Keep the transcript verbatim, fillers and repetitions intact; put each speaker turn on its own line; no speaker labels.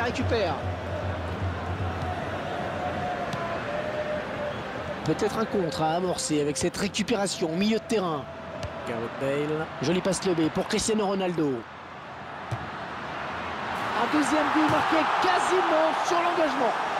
la récupère. Peut-être un contre à amorcer avec cette récupération au milieu de terrain. Gareth Bale. Joli passe lobé pour Cristiano Ronaldo. Un deuxième but marqué quasiment sur l'engagement.